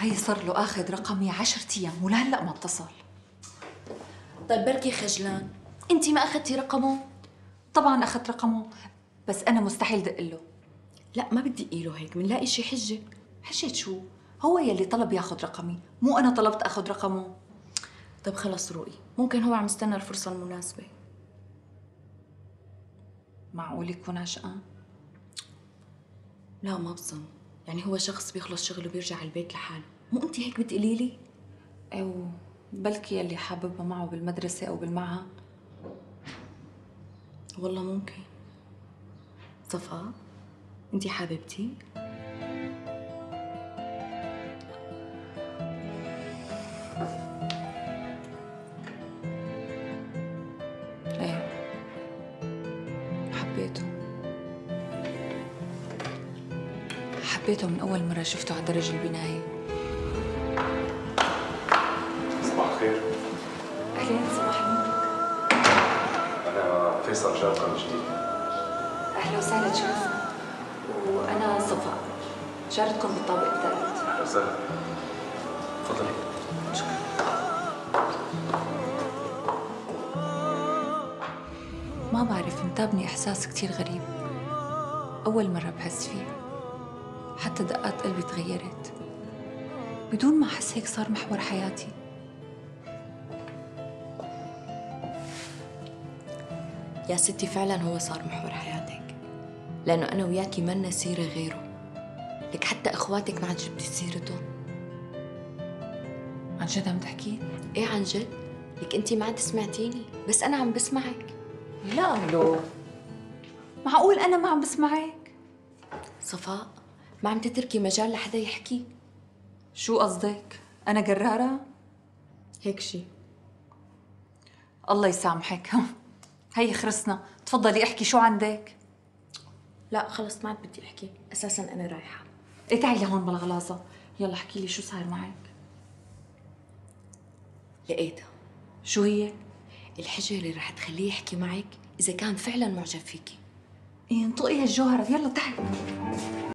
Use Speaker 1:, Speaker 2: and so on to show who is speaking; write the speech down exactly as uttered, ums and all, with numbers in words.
Speaker 1: هي صار له اخذ رقمي عشرة ايام ولهلا ما اتصل.
Speaker 2: طيب بركي خجلان، انت ما اخذتي رقمه؟
Speaker 1: طبعا اخذت رقمه، بس انا مستحيل دق له.
Speaker 2: لا ما بدي له هيك، بنلاقي شي حجه.
Speaker 1: حشيت شو؟ هو يلي طلب ياخذ رقمي، مو انا طلبت اخذ رقمه.
Speaker 2: طيب خلص روقي، ممكن هو عم يستنى الفرصه المناسبه.
Speaker 1: معقول يكون عشقان؟
Speaker 2: لا ما بظن، يعني هو شخص بيخلص شغله بيرجع على البيت لحاله، مو انت هيك بتقولي لي؟
Speaker 1: او بلكي يلي حاببها معه بالمدرسه او بالمعهد.
Speaker 2: والله ممكن. صفاء انت حاببتي؟
Speaker 1: ايه حبيته، حبيته من اول مره شفته على درج البنايه.
Speaker 3: صباح الخير.
Speaker 1: اهلين، صباح النور.
Speaker 3: أنا فيصل جار رقم جديد.
Speaker 1: اهلا وسهلا، تشرفنا. وانا صفاء، جارتكم بالطابق الثالث.
Speaker 3: أهلا وسهلا. تفضلي.
Speaker 1: شكرا. ما بعرف، انتابني احساس كثير غريب، اول مره بحس فيه. حتى دقات قلبي تغيرت، بدون ما احس هيك صار محور حياتي.
Speaker 2: يا ستي فعلا هو صار محور حياتك، لانه انا وياكي منا سيره غيره. لك حتى اخواتك ما عاد جبتي سيرتهم.
Speaker 1: عن جد عم تحكي؟
Speaker 2: ايه عن جد؟ لك انت ما عاد سمعتيني، بس انا عم بسمعك.
Speaker 1: لا لو معقول انا ما عم بسمعك؟
Speaker 2: صفاء ما عم تتركي مجال لحدا يحكي.
Speaker 1: شو قصدك؟ انا جرارة؟
Speaker 2: هيك شي.
Speaker 1: الله يسامحك. هي خلصنا، تفضلي احكي شو عندك.
Speaker 2: لا خلص ما عاد بدي احكي، اساسا انا رايحه.
Speaker 1: ايه تعي لهون بالغلاظة، يلا احكي لي شو صاير معك.
Speaker 2: لقيتها.
Speaker 1: شو هي؟
Speaker 2: الحجه اللي رح تخليه يحكي معك اذا كان فعلا معجب فيكي.
Speaker 1: ايه انطقي هالجوهرة، يلا تعي.